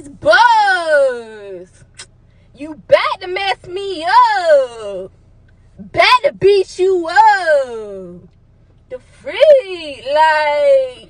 this buzz. You back to mess me up. Back to beat you up. The freak, like.